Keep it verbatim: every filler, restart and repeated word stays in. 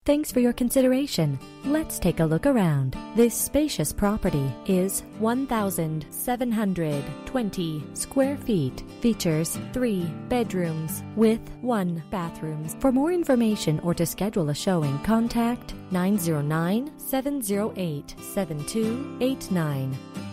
Thanks for your consideration. Let's take a look around. This spacious property is one thousand seven hundred twenty square feet. Features three bedrooms with one bathroom. For more information or to schedule a showing, contact nine zero nine, seven zero eight, seven two eight nine.